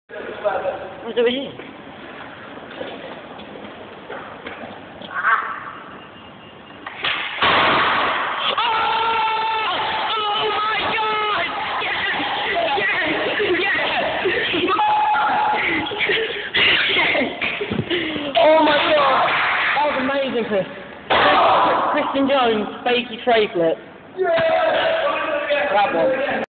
What's over here? Oh my god! That was amazing, Chris. Christian Jones, fakey tray flip. That one.